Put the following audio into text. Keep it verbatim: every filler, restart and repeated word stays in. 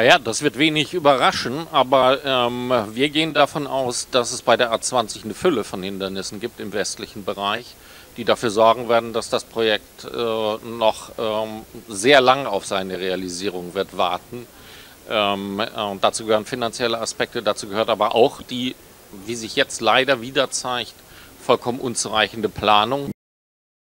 Ja, das wird wenig überraschen, aber ähm, wir gehen davon aus, dass es bei der A zwanzig eine Fülle von Hindernissen gibt im westlichen Bereich, die dafür sorgen werden, dass das Projekt äh, noch ähm, sehr lang auf seine Realisierung wird warten. Ähm, und dazu gehören finanzielle Aspekte, dazu gehört aber auch die, wie sich jetzt leider wieder zeigt, vollkommen unzureichende Planung.